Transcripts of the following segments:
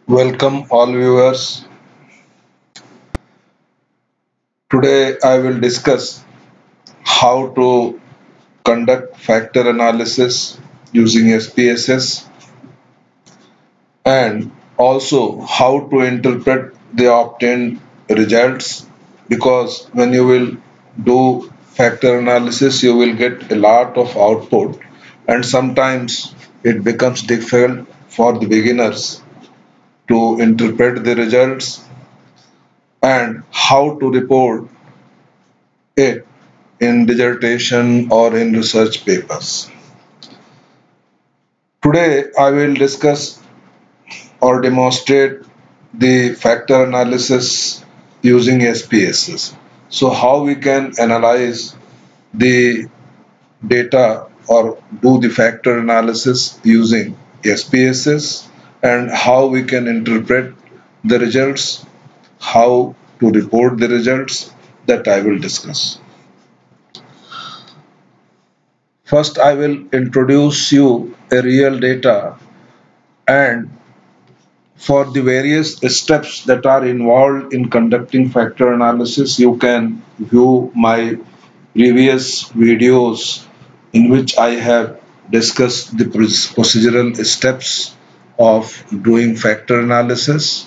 Welcome all viewers. Today I will discuss how to conduct factor analysis using SPSS and also how to interpret the obtained results, because when you will do factor analysis you will get a lot of output, and sometimes it becomes difficult for the beginners to interpret the results and how to report it in dissertation or in research papers. Today, I will discuss or demonstrate the factor analysis using SPSS. So, how we can analyze the data or do the factor analysis using SPSS, and how we can interpret the results, how to report the results, that I will discuss. First, I will introduce you a real data, and for the various steps that are involved in conducting factor analysis, you can view my previous videos in which I have discussed the procedural steps of doing factor analysis.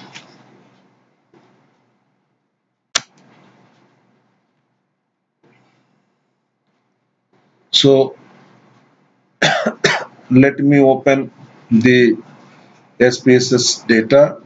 So let me open the SPSS data.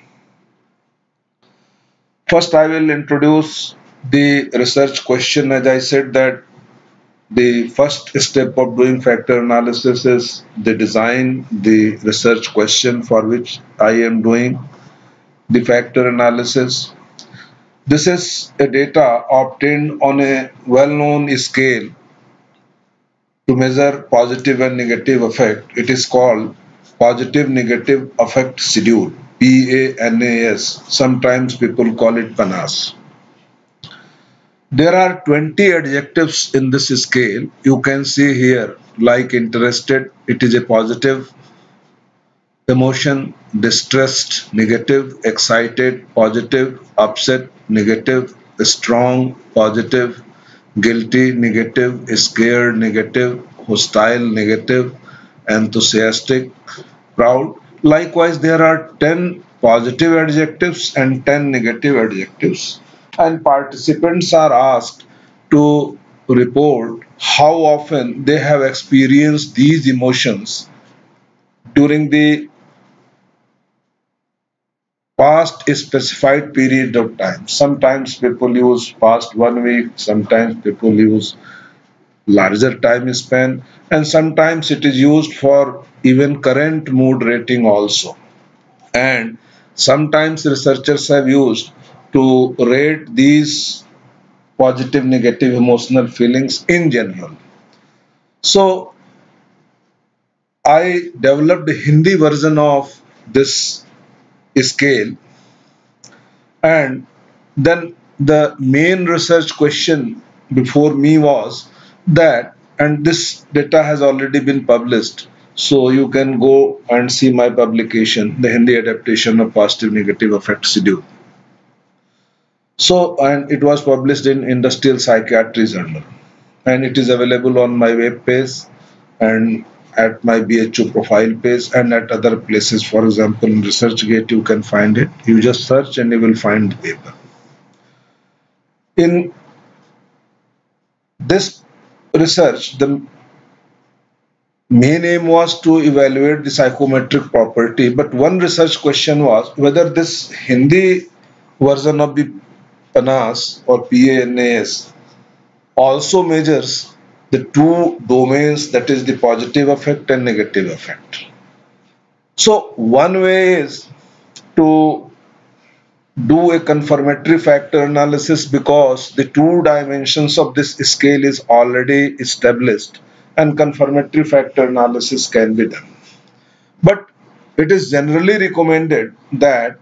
First, I will introduce the research question. As I said, that the first step of doing factor analysis is the design, the research question for which I am doing the factor analysis. This is a data obtained on a well-known scale to measure positive and negative effect. It is called positive negative effect schedule, PANAS. Sometimes people call it PANAS. There are 20 adjectives in this scale. You can see here, like interested, it is a positive; emotion, distressed, negative; excited, positive; upset, negative; strong, positive; guilty, negative; scared, negative; hostile, negative; enthusiastic, proud. Likewise, there are 10 positive adjectives and 10 negative adjectives, and participants are asked to report how often they have experienced these emotions during the past specified period of time. Sometimes people use past 1 week, sometimes people use larger time span, and sometimes it is used for even current mood rating also. And sometimes researchers have used to rate these positive negative emotional feelings in general. So I developed a Hindi version of this scale, and then the main research question before me was that, and this data has already been published, so you can go and see my publication, the Hindi adaptation of positive negative affect schedule. So, and it was published in Industrial Psychiatry Journal, and it is available on my web page and at my BHO profile page and at other places. For example, in ResearchGate you can find it. You just search and you will find the paper. In this research, the main aim was to evaluate the psychometric property, but one research question was whether this Hindi version of the PANAS or PANAS also measures the two domains, that is the positive effect and negative effect. So one way is to do a confirmatory factor analysis, because the two dimensions of this scale is already established and confirmatory factor analysis can be done. But it is generally recommended that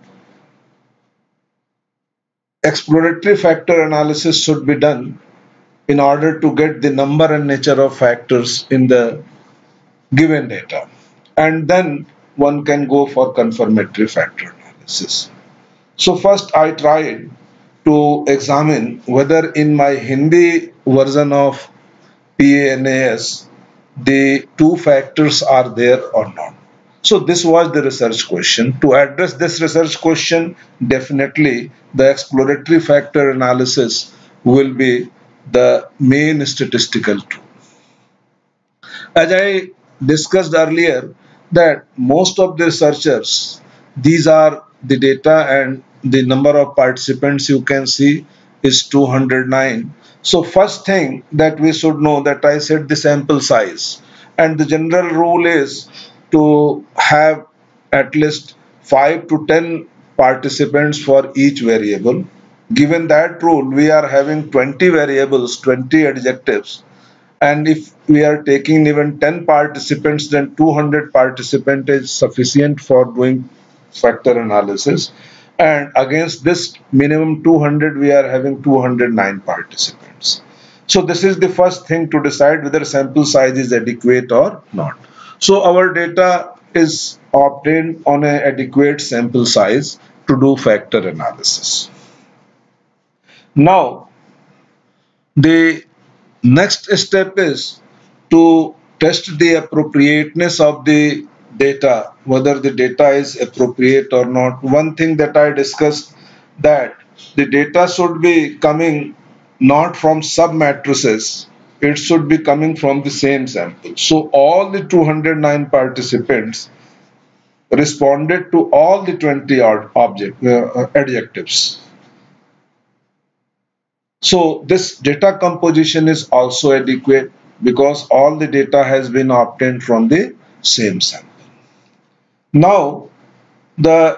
exploratory factor analysis should be done in order to get the number and nature of factors in the given data. And then one can go for confirmatory factor analysis. So first I tried to examine whether in my Hindi version of PANAS the two factors are there or not. So this was the research question. To address this research question, definitely the exploratory factor analysis will be the main statistical tool. As I discussed earlier, that most of the researchers, these are the data, and the number of participants you can see is 209. So first thing that we should know, that I said the sample size, and the general rule is to have at least 5 to 10 participants for each variable. Given that rule, we are having 20 variables, 20 adjectives, and if we are taking even 10 participants, then 200 participant is sufficient for doing factor analysis. And against this minimum 200, we are having 209 participants. So this is the first thing to decide whether sample size is adequate or not. So our data is obtained on an adequate sample size to do factor analysis. Now, the next step is to test the appropriateness of the data, whether the data is appropriate or not. One thing that I discussed, that the data should be coming not from sub-matrices, it should be coming from the same sample. So all the 209 participants responded to all the 20 adjectives. So this data composition is also adequate because all the data has been obtained from the same sample. Now, the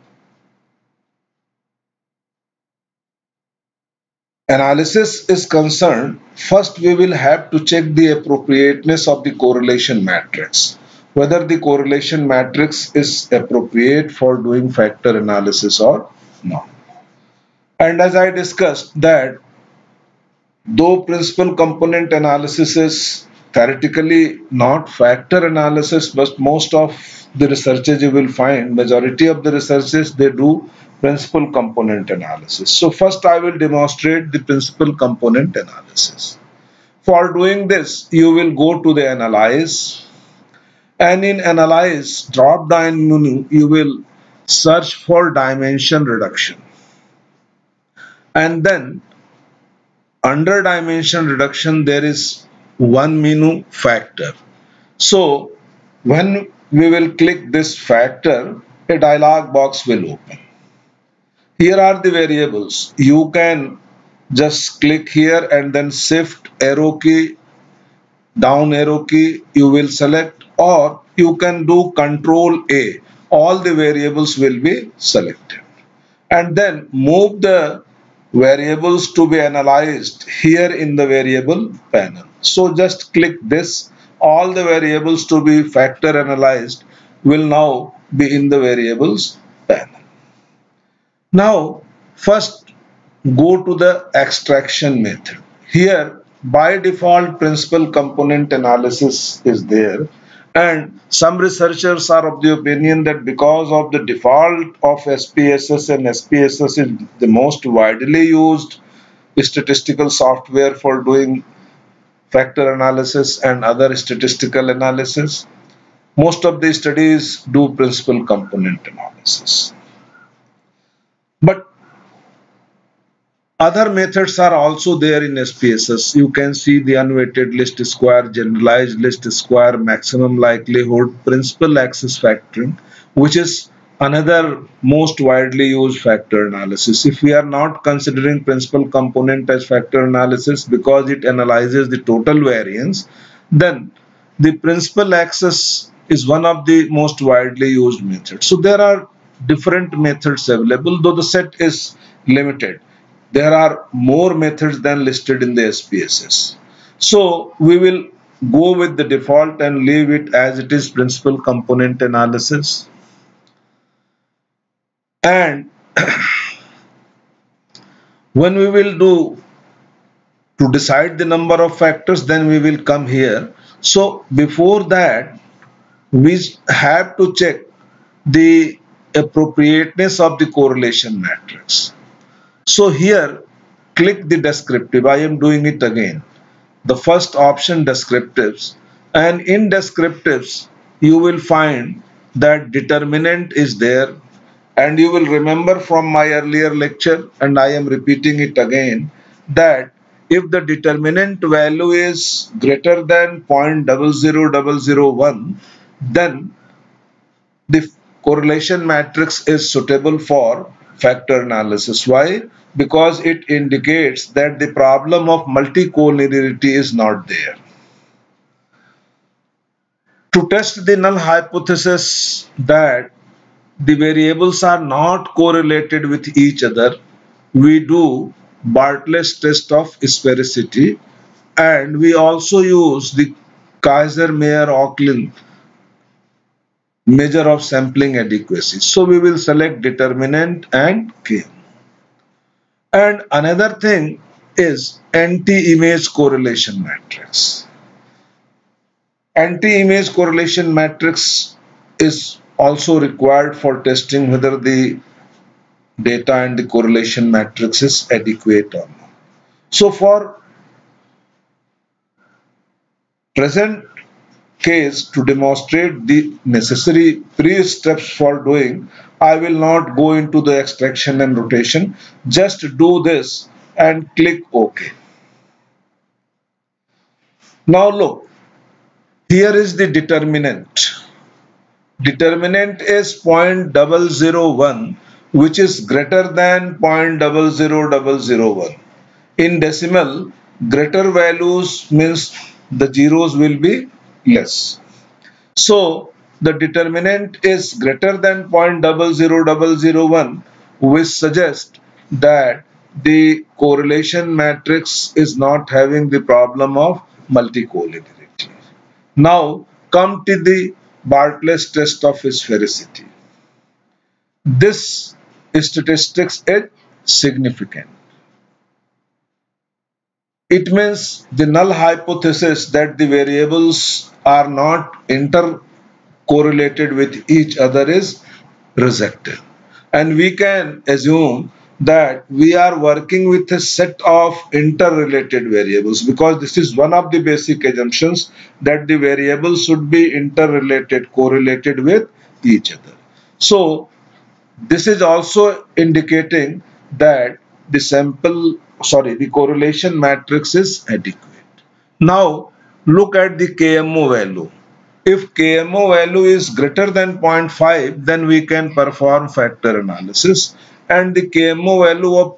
analysis is concerned, first we will have to check the appropriateness of the correlation matrix, whether the correlation matrix is appropriate for doing factor analysis or not. And as I discussed, that though principal component analysis is theoretically not factor analysis, but most of the researchers you will find, majority of the researchers, they do principal component analysis. So first I will demonstrate the principal component analysis. For doing this, you will go to the analyze, and in analyze drop down menu, you will search for dimension reduction, and then under dimension reduction there is one menu, factor. So when we will click this factor, a dialog box will open. Here are the variables. You can just click here and then shift arrow key, down arrow key, you will select, or you can do control A. All the variables will be selected, and then move the variables to be analyzed here in the variable panel. So just click this, all the variables to be factor analyzed will now be in the variables panel. Now first go to the extraction method. Here by default principal component analysis is there, and some researchers are of the opinion that because of the default of SPSS, and SPSS is the most widely used statistical software for doing factor analysis and other statistical analysis, most of the studies do principal component analysis. But other methods are also there in SPSS. You can see the unweighted least square, generalized least square, maximum likelihood, principal axis factoring, which is another most widely used factor analysis. If we are not considering principal component as factor analysis because it analyzes the total variance, then the principal axis is one of the most widely used methods. So there are different methods available, though the set is limited. There are more methods than listed in the SPSS. So we will go with the default and leave it as it is, principal component analysis. And when we will do to decide the number of factors, then we will come here. So before that, we have to check the appropriateness of the correlation matrix. So here, click the descriptive. I am doing it again. The first option, descriptives, and in descriptives you will find that determinant is there, and you will remember from my earlier lecture, and I am repeating it again, that if the determinant value is greater than 0.00001, then the correlation matrix is suitable for factor analysis. Why? Because it indicates that the problem of multicollinearity is not there. To test the null hypothesis that the variables are not correlated with each other, we do Bartlett's test of sphericity, and we also use the Kaiser-Meyer-Oaklin measure of sampling adequacy. So we will select determinant and K. And another thing is anti-image correlation matrix. Anti-image correlation matrix is also required for testing whether the data and the correlation matrix is adequate or not. So for present case, to demonstrate the necessary pre-steps for doing, I will not go into the extraction and rotation. Just do this and click OK. Now look, here is the determinant. Determinant is 0.001, which is greater than 0.00001. In decimal, greater values means the zeros will be less. So the determinant is greater than 0.00001, which suggests that the correlation matrix is not having the problem of multicollinearity. Now come to the Bartlett's test of sphericity. This statistics is significant. It means the null hypothesis that the variables are not intercorrelated with each other is rejected. And we can assume that we are working with a set of interrelated variables, because this is one of the basic assumptions, that the variables should be interrelated, correlated with each other. So this is also indicating that the correlation matrix is adequate. Now look at the KMO value. If KMO value is greater than 0.5, then we can perform factor analysis, and the KMO value of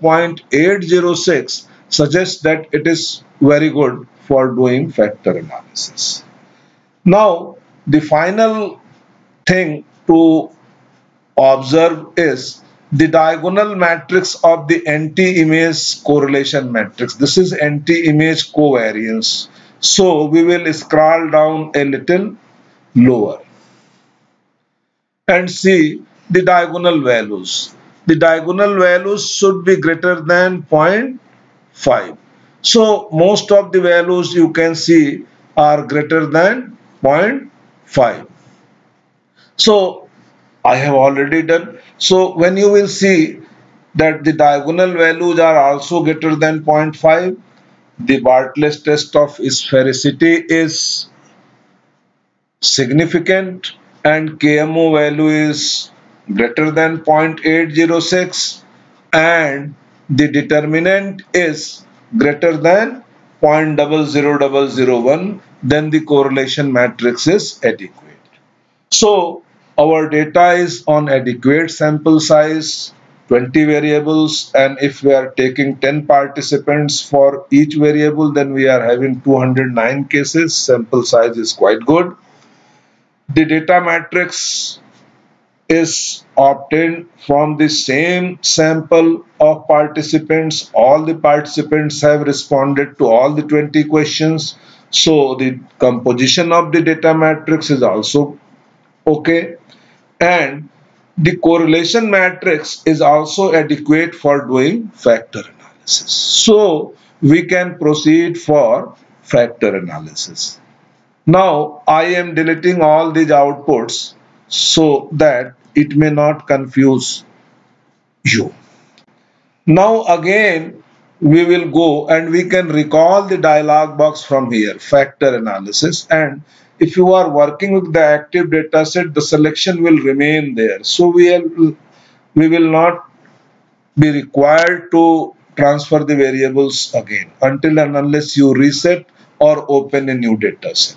0.806 suggests that it is very good for doing factor analysis. Now the final thing to observe is the diagonal matrix of the anti-image correlation matrix. This is anti-image covariance. So we will scroll down a little lower and see the diagonal values. The diagonal values should be greater than 0.5. So most of the values you can see are greater than 0.5. So I have already done. So when you will see that the diagonal values are also greater than 0.5, the Bartlett's test of sphericity is significant, and KMO value is greater than 0.806, and the determinant is greater than 0.00001, then the correlation matrix is adequate. So our data is on adequate sample size, 20 variables, and if we are taking 10 participants for each variable, then we are having 209 cases. Sample size is quite good. The data matrix is obtained from the same sample of participants. All the participants have responded to all the 20 questions. So the composition of the data matrix is also okay. And the correlation matrix is also adequate for doing factor analysis. So we can proceed for factor analysis. Now I am deleting all these outputs so that it may not confuse you. Now again we will go and we can recall the dialog box from here, factor analysis, and if you are working with the active data set, the selection will remain there. So we will not be required to transfer the variables again until and unless you reset or open a new data set.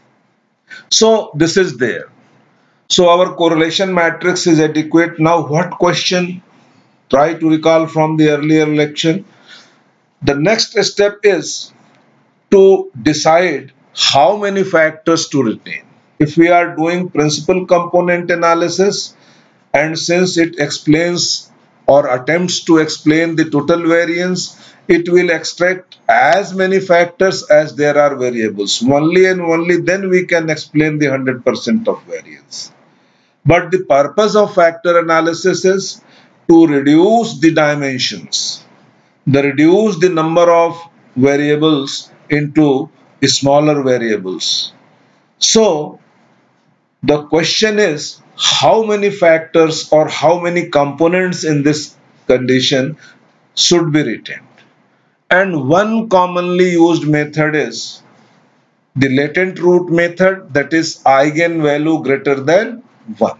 So this is there. So our correlation matrix is adequate. Now what question? Try to recall from the earlier lecture. The next step is to decide how many factors to retain. If we are doing principal component analysis, and since it explains or attempts to explain the total variance, it will extract as many factors as there are variables. Only and only then we can explain the 100% of variance. But the purpose of factor analysis is to reduce the dimensions, reduce the number of variables into smaller variables. So the question is how many factors or how many components in this condition should be retained. And one commonly used method is the latent root method, that is eigenvalue greater than 1.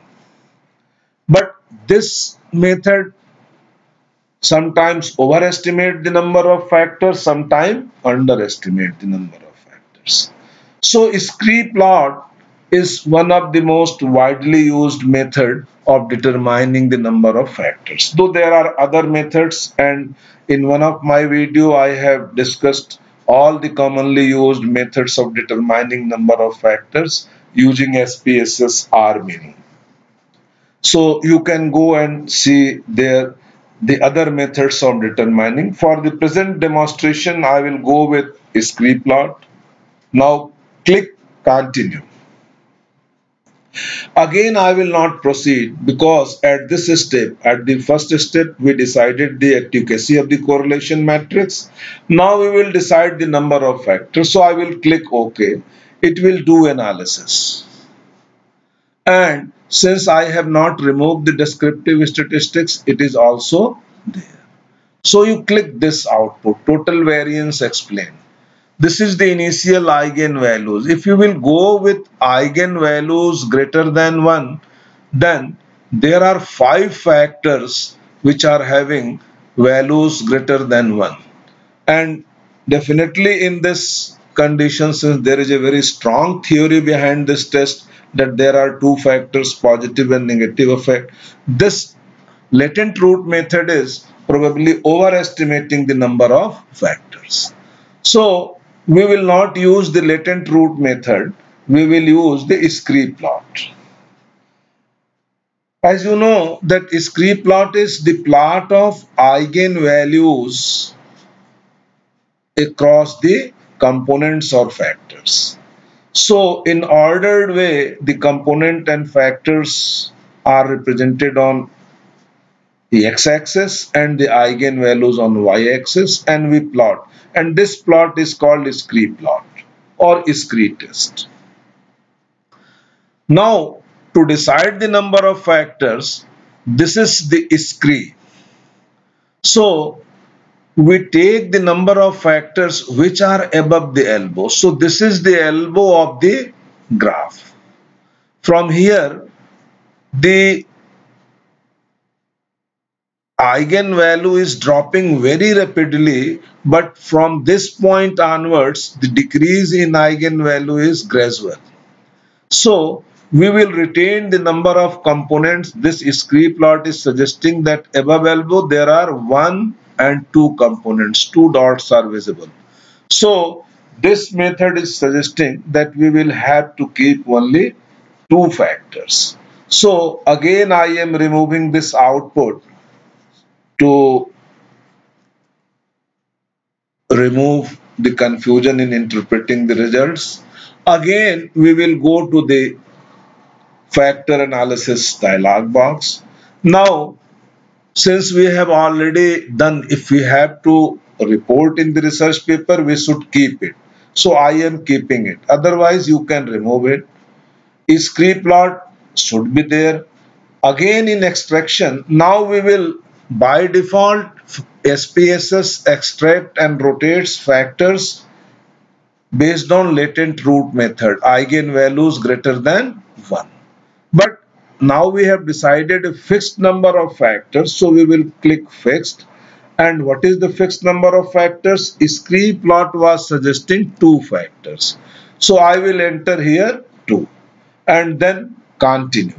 But this method sometimes overestimate the number of factors, sometimes underestimate the number of factors. So scree plot is one of the most widely used method of determining the number of factors. Though there are other methods, and in one of my video I have discussed all the commonly used methods of determining number of factors using SPSS R-Mini. So you can go and see there the other methods of determining. For the present demonstration, I will go with scree plot. Now click continue. Again, I will not proceed because at this step, at the first step, we decided the efficacy of the correlation matrix. Now we will decide the number of factors. So I will click OK. It will do analysis. And since I have not removed the descriptive statistics, it is also there. So you click this output, total variance explained. This is the initial eigenvalues. If you will go with eigenvalues greater than 1, then there are 5 factors which are having values greater than 1. And definitely in this condition, since there is a very strong theory behind this test that there are 2 factors, positive and negative effect, this latent root method is probably overestimating the number of factors. So we will not use the latent root method, we will use the scree plot. As you know that scree plot is the plot of eigenvalues across the components or factors. So in ordered way, the component and factors are represented on the x-axis and the eigenvalues on y-axis, and we plot. And this plot is called scree plot or scree test. Now to decide the number of factors, this is the scree. So we take the number of factors which are above the elbow. So this is the elbow of the graph. From here, the eigenvalue is dropping very rapidly, but from this point onwards, the decrease in eigenvalue is gradual. So we will retain the number of components. This scree plot is suggesting that above elbow there are 1 and 2 components, 2 dots are visible. So this method is suggesting that we will have to keep only 2 factors. So again I am removing this output to remove the confusion in interpreting the results. Again we will go to the factor analysis dialog box. Now since we have already done, if we have to report in the research paper, we should keep it. So I am keeping it. Otherwise, you can remove it. Scree plot should be there. Again in extraction, now we will by default SPSS extract and rotates factors based on latent root method, eigenvalues greater than 1. But now we have decided a fixed number of factors, so we will click fixed. And what is the fixed number of factors? Scree plot was suggesting 2 factors. So I will enter here 2 and then continue.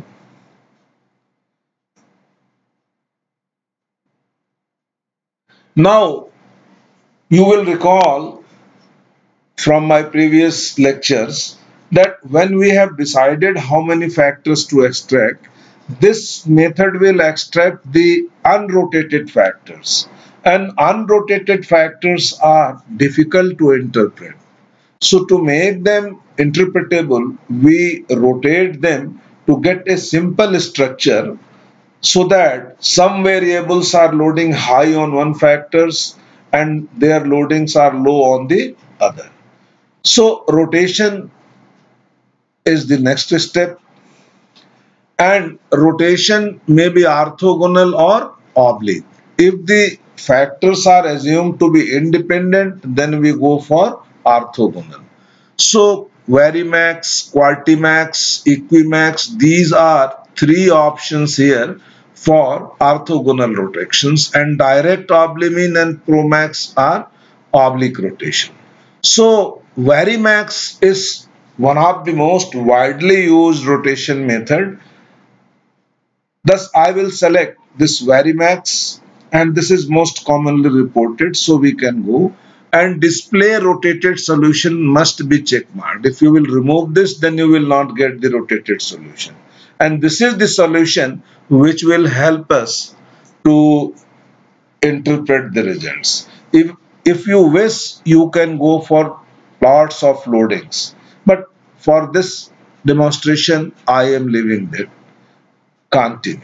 Now you will recall from my previous lectures that when we have decided how many factors to extract, this method will extract the unrotated factors, and unrotated factors are difficult to interpret. So to make them interpretable, we rotate them to get a simple structure so that some variables are loading high on one factors and their loadings are low on the other. So rotation is the next step, and rotation may be orthogonal or oblique. If the factors are assumed to be independent, then we go for orthogonal. So Varimax, Qualtimax, Equimax, these are 3 options here for orthogonal rotations, and direct oblimin and Promax are oblique rotation. So Varimax is one of the most widely used rotation method. Thus I will select this Varimax, and this is most commonly reported, so we can go. And display rotated solution must be check marked. If you will remove this, then you will not get the rotated solution. And this is the solution which will help us to interpret the results. If you wish, you can go for plots of loadings. But for this demonstration, I am leaving that. Continue.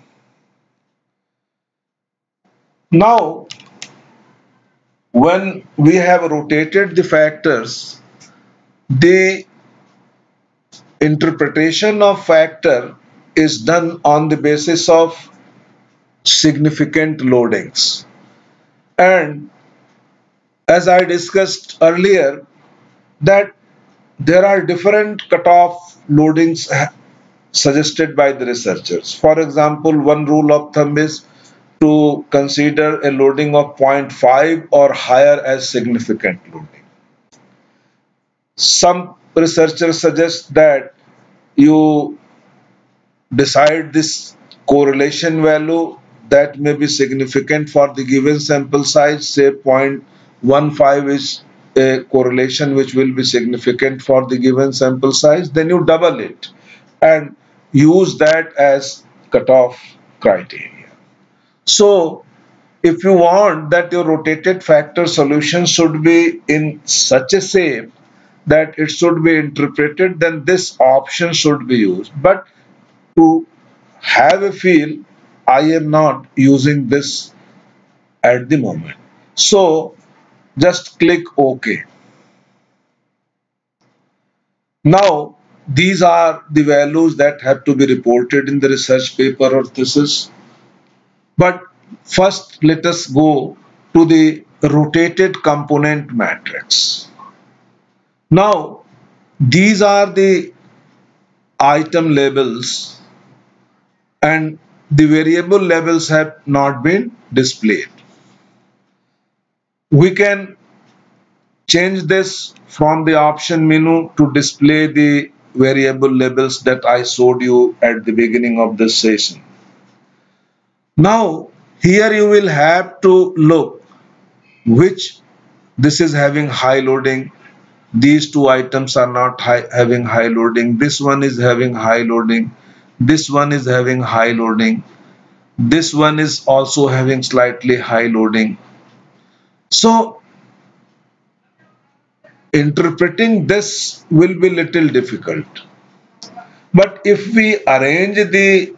Now, when we have rotated the factors, the interpretation of factor is done on the basis of significant loadings. And as I discussed earlier, that there are different cutoff loadings suggested by the researchers. For example, one rule of thumb is to consider a loading of 0.5 or higher as significant loading. Some researchers suggest that you decide this correlation value that may be significant for the given sample size, say 0.15 is a correlation which will be significant for the given sample size, then you double it and use that as cutoff criteria. So if you want that your rotated factor solution should be in such a shape that it should be interpreted, then this option should be used. But to have a feel, I am not using this at the moment. So just click OK. Now these are the values that have to be reported in the research paper or thesis. But first let us go to the rotated component matrix. Now these are the item labels and the variable labels have not been displayed. We can change this from the option menu to display the variable labels that I showed you at the beginning of this session. Now here you will have to look which this is having high loading. These 2 items are not having high loading. This one is having high loading. This one is having high loading. This one is also having slightly high loading. So interpreting this will be little difficult. But if we arrange the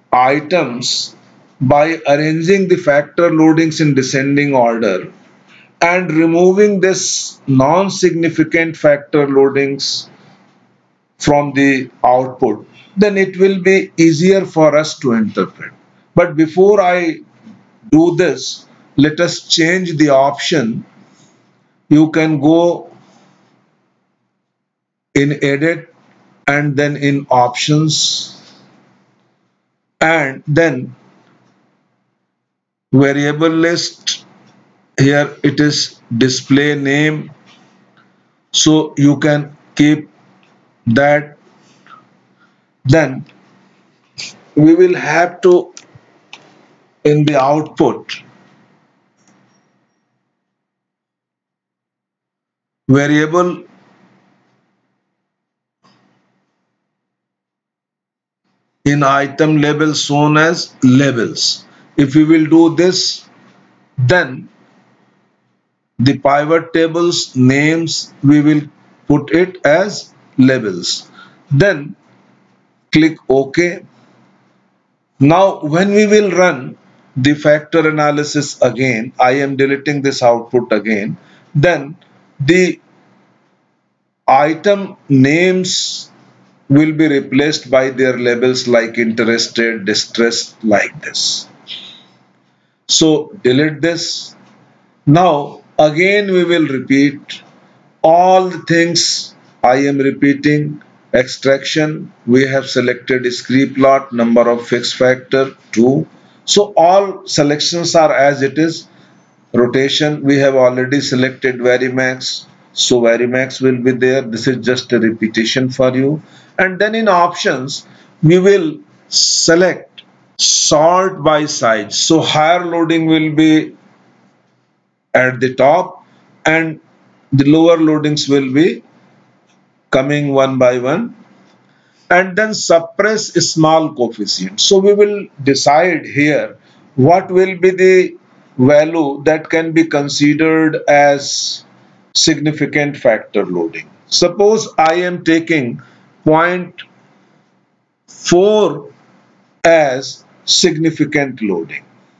items by arranging the factor loadings in descending order, and removing this non-significant factor loadings from the output, then it will be easier for us to interpret. But before I do this, let us change the option. You can go in edit and then in options, and then variable list. Here it is display name, so you can keep that. Then we will have to, in the output, variable in item label shown as labels. If we will do this, then the pivot tables names we will put it as labels. Then click OK. Now when we will run the factor analysis again, I am deleting this output again, then the item names will be replaced by their labels like interested, distressed, like this. So delete this. Now again we will repeat all the things I am repeating. Extraction, we have selected script plot, number of fixed factor 2. So all selections are as it is. Rotation, we have already selected Varimax. So Varimax will be there. This is just a repetition for you. And then in options, we will select sort by size. So higher loading will be at the top and the lower loadings will be coming one by one, and then suppress small coefficient. So we will decide here what will be the value that can be considered as significant factor loading. Suppose I am taking 0.4 as significant loading,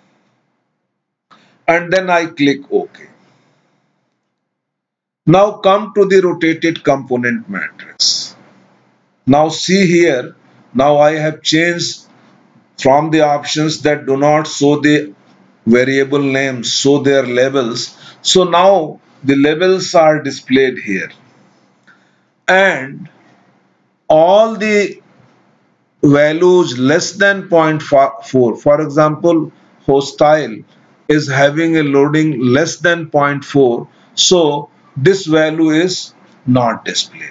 and then I click OK. Now come to the rotated component matrix. Now see here, now I have changed from the options that do not show the variable names, show their labels. So now the labels are displayed here. And all the values less than 0.4, for example, hostile is having a loading less than 0.4, so this value is not displayed.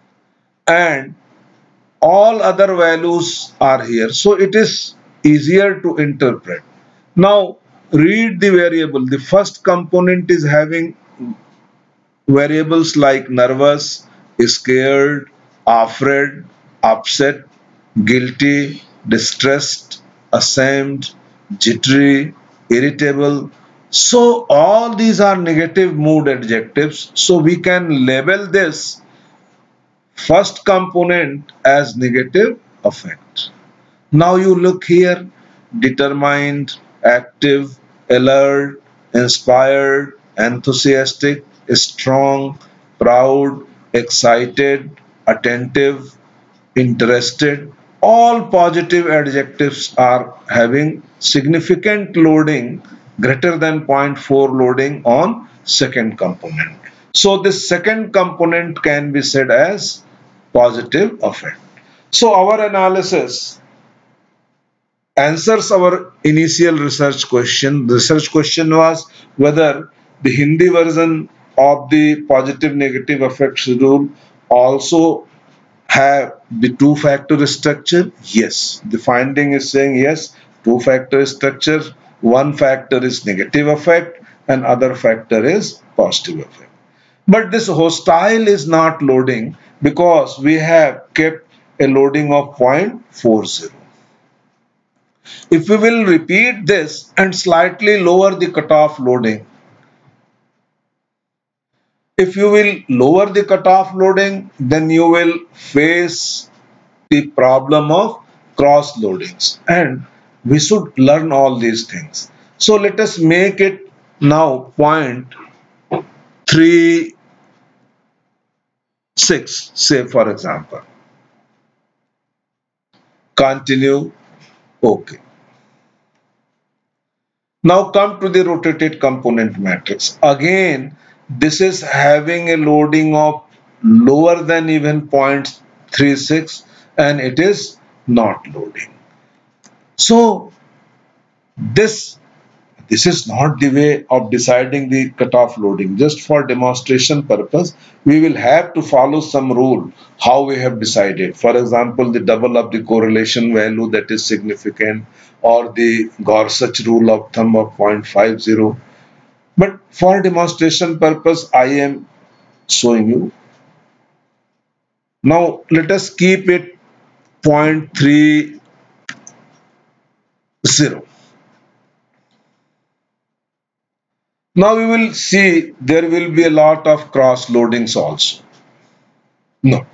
And all other values are here, so it is easier to interpret. Now read the variable. The first component is having variables like nervous, scared, afraid, upset, guilty, distressed, ashamed, jittery, irritable. So all these are negative mood adjectives, so we can label this first component as negative affect. Now you look here, determined, active, alert, inspired, enthusiastic, strong, proud, excited, attentive, interested. All positive adjectives are having significant loading greater than 0.4 loading on second component. So this second component can be said as positive affect. So our analysis answers our initial research question. The research question was whether the Hindi version of the positive negative affect schedule also have the two-factor structure. Yes, the finding is saying yes, two-factor structure. One factor is negative affect and other factor is positive affect. But this hostile is not loading because we have kept a loading of 0.40. If we will repeat this and slightly lower the cutoff loading, if you will lower the cutoff loading, then you will face the problem of cross loadings, and we should learn all these things. So let us make it now 3 6, say for example. Continue. Okay. Now come to the rotated component matrix. Again, this is having a loading of lower than even 0.36 and it is not loading. So this is not the way of deciding the cutoff loading. Just for demonstration purpose, we will have to follow some rule how we have decided. For example, the double of the correlation value that is significant, or the Gorsuch rule of thumb of 0.50. But for demonstration purpose, I am showing you. Now let us keep it 0.30. Now we will see there will be a lot of cross loadings also. No.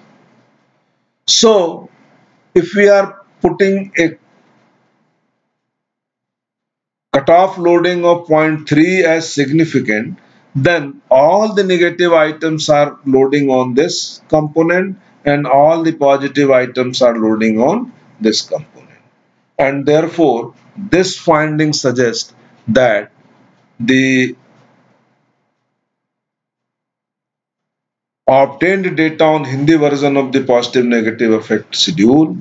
So if we are putting a cutoff loading of 0.3 as significant, then all the negative items are loading on this component and all the positive items are loading on this component. And therefore, this finding suggests that the obtained data on Hindi version of the positive negative effect schedule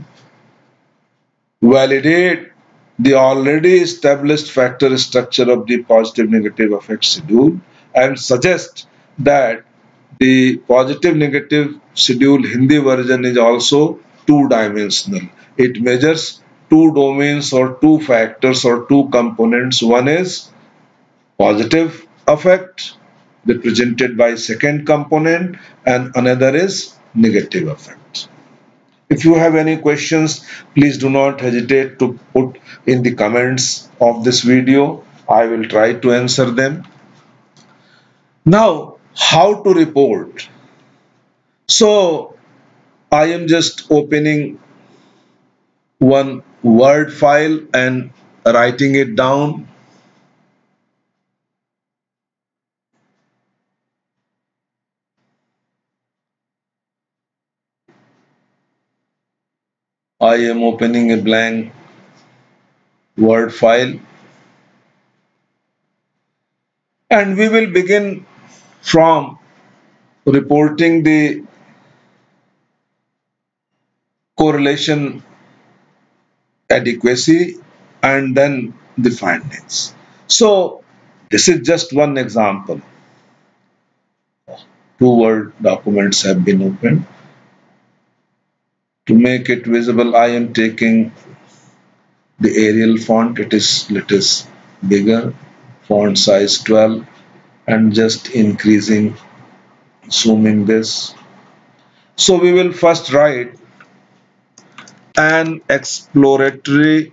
validate the already established factor structure of the positive negative effect schedule and suggest that the positive negative schedule Hindi version is also two-dimensional. It measures two domains or two factors or two components. One is positive effect represented by second component and another is negative effect. If you have any questions, please do not hesitate to put in the comments of this video. I will try to answer them. Now, how to report? So, I am just opening one Word file and writing it down. I am opening a blank Word file and we will begin from reporting the correlation adequacy and then the findings. So this is just one example. Two Word documents have been opened. To make it visible, I am taking the Arial font. It is little bigger, font size 12, and just increasing, zooming this. So we will first write an exploratory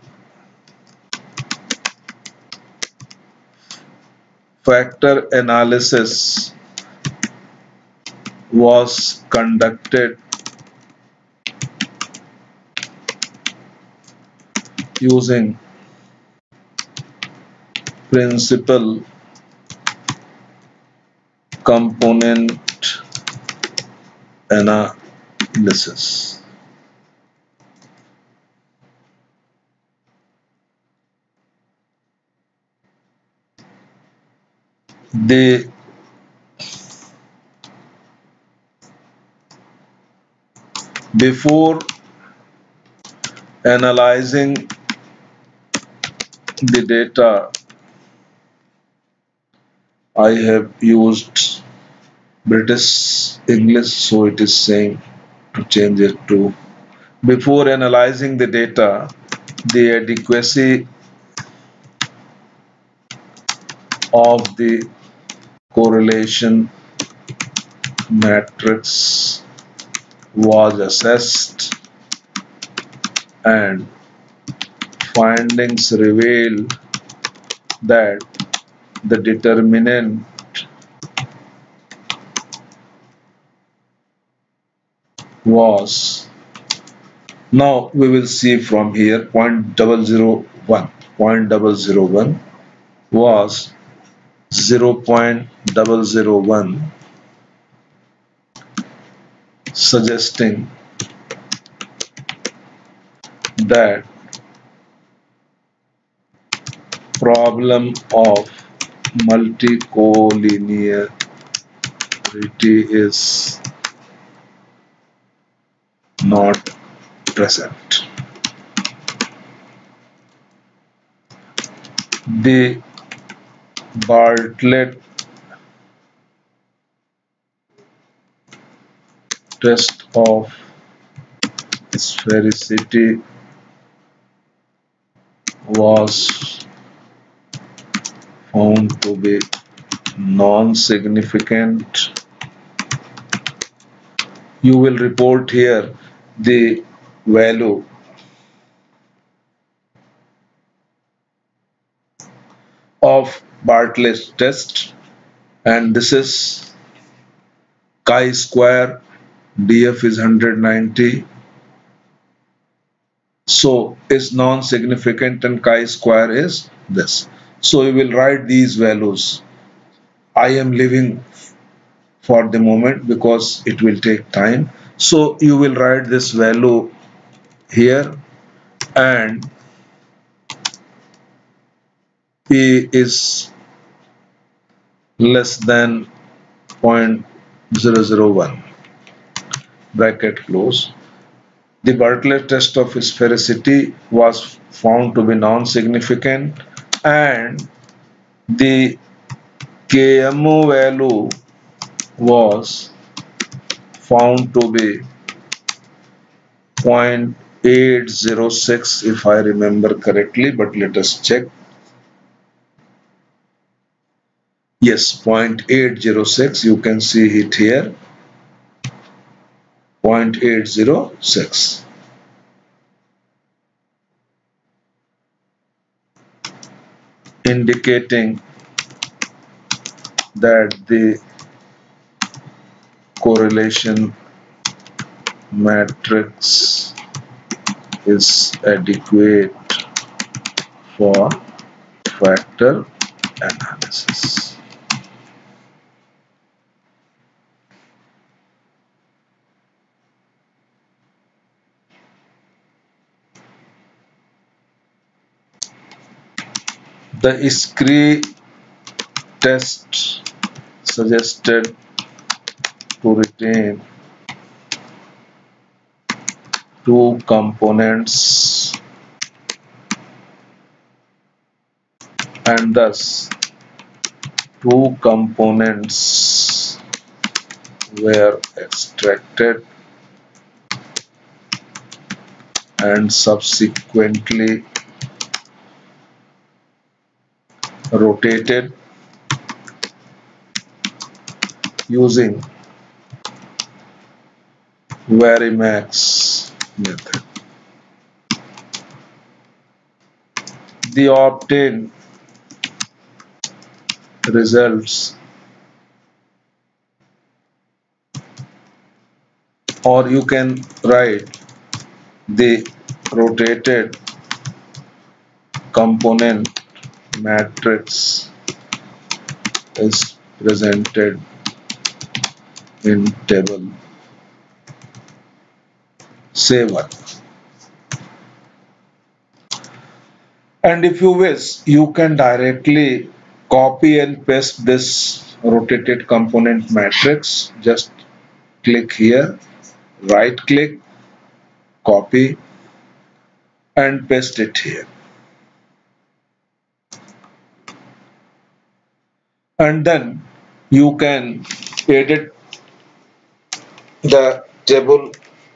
factor analysis was conducted using principal component analysis. The before analyzing the data, I have used British English, so it is saying to change it to before analyzing the data, the adequacy of the correlation matrix was assessed and findings revealed that the determinant was, now we will see from here, 0.001 was 0.001, suggesting that problem of multicollinearity is not present. The Bartlett test of sphericity was found to be non-significant. You will report here the value of Bartlett's test, and this is chi-square, df is 190, so is non-significant, and chi-square is this. So you will write these values. I am leaving for the moment because it will take time. So you will write this value here, and P is less than 0.001, bracket close. The Bartlett test of sphericity was found to be non-significant, and the KMO value was found to be 0.806 if I remember correctly, but let us check. Yes, 0.806, you can see it here, 0.806. Indicating that the correlation matrix is adequate for factor analysis. The Scree test suggested to retain two components, and thus two components were extracted and subsequently rotated using Varimax method. The obtained results, or you can write the rotated component matrix is presented in table 7. And if you wish, you can directly copy and paste this rotated component matrix. Just click here, right click, copy, and paste it here. And then you can edit the table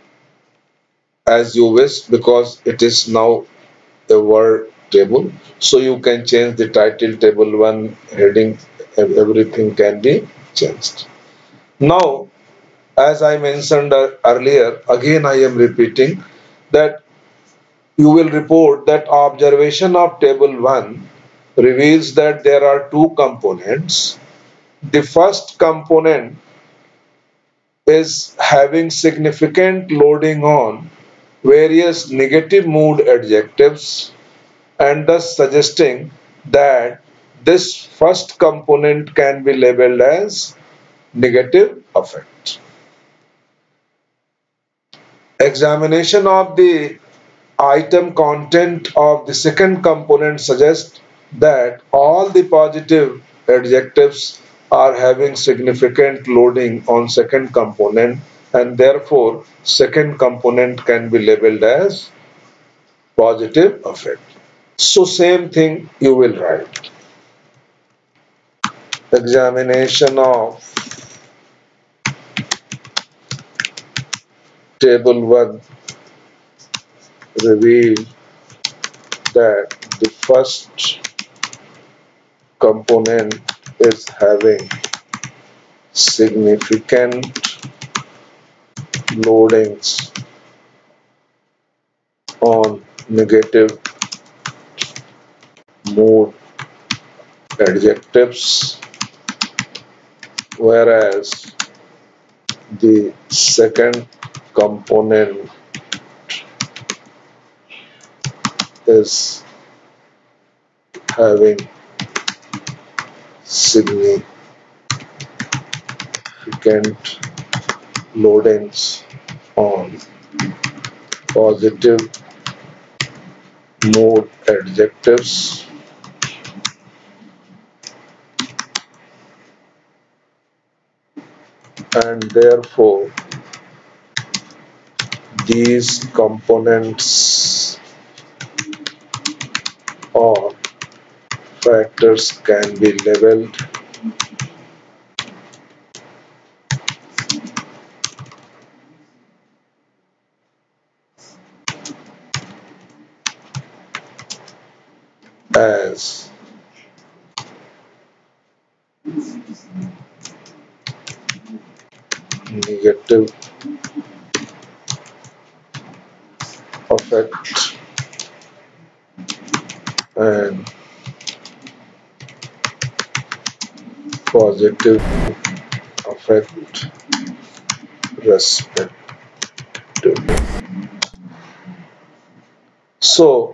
as you wish, because it is now a word table. So you can change the title, table 1, heading, everything can be changed. Now, as I mentioned earlier, again I am repeating that you will report that observation of table 1 reveals that there are two components. The first component is having significant loading on various negative mood adjectives, and thus suggesting that this first component can be labeled as negative affect. Examination of the item content of the second component suggests that all the positive adjectives are having significant loading on second component, and therefore second component can be labeled as positive affect. So same thing you will write. Examination of table 1 revealed that the first component is having significant loadings on negative mood adjectives, whereas the second component is having significant loadings on positive mood adjectives, and therefore these components or factors can be labeled as negative affect and positive affect respectively. So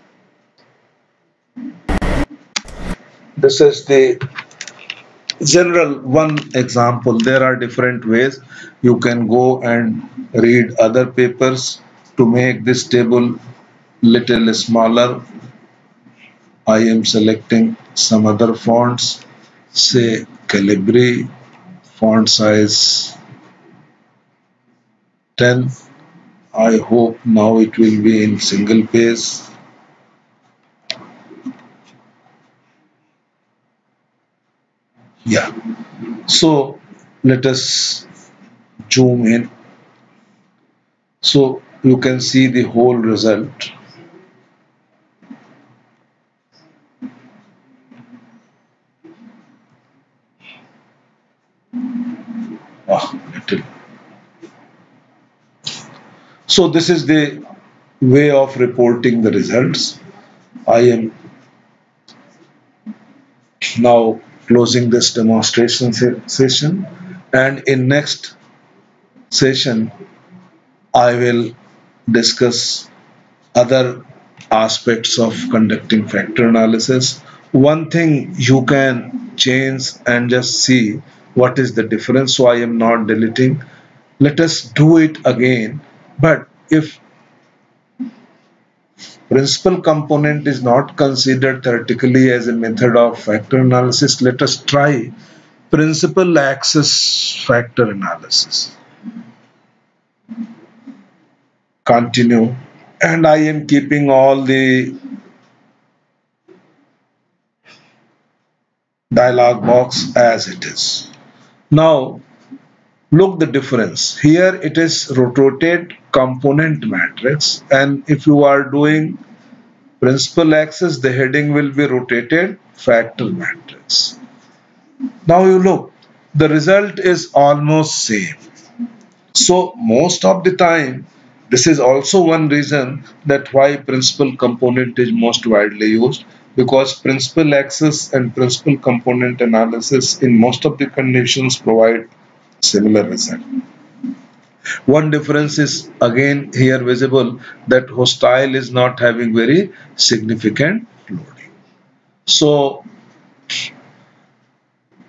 this is the general one example. There are different ways you can go and read other papers to make this table little smaller. I am selecting some other fonts, say Calibri, font size 10. I hope now it will be in single page. Yeah. So let us zoom in. So you can see the whole result. Little. So this is the way of reporting the results. I am now closing this demonstration session, and in next session I will discuss other aspects of conducting factor analysis. One thing you can change and just see what is the difference, so I am not deleting. Let us do it again, but if principal component is not considered theoretically as a method of factor analysis, let us try principal axis factor analysis. Continue, and I am keeping all the dialog box as it is. Now look the difference. Here it is rotated component matrix, and if you are doing principal axis, the heading will be rotated factor matrix. Now you look, the result is almost same. So most of the time, this is also one reason that why principal component is most widely used, because principal axis and principal component analysis in most of the conditions provide similar result. One difference is again here visible, that hostile is not having very significant loading. So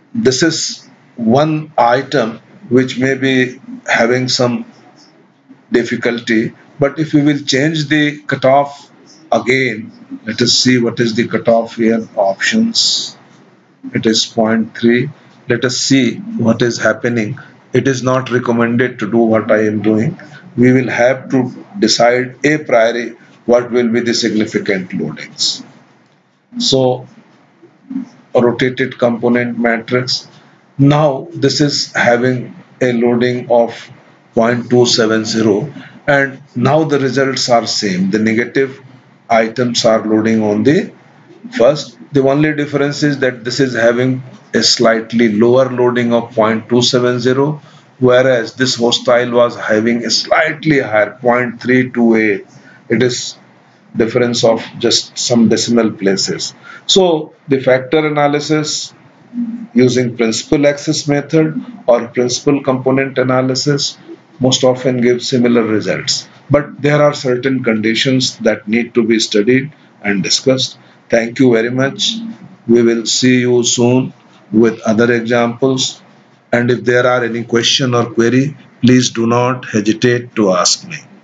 this is one item which may be having some difficulty, but if we will change the cutoff again, let us see what is the cutoff here. Options, it is zero point 0.3. Let us see what is happening. It is not recommended to do what I am doing. We will have to decide a priori what will be the significant loadings. So rotated component matrix. Now this is having a loading of 0.270, and now the results are same. The negative items are loading on the first. The only difference is that this is having a slightly lower loading of 0.270, whereas this hostile was having a slightly higher 0.328. It is difference of just some decimal places. So the factor analysis using principal axis method or principal component analysis most often gives similar results. But there are certain conditions that need to be studied and discussed. Thank you very much. We will see you soon with other examples. And if there are any question or query, please do not hesitate to ask me.